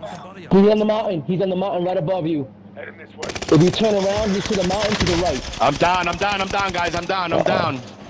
He's on the mountain. He's on the mountain right above you. Heading this way. If you turn around, you see the mountain to the right. I'm down, guys. I'm down.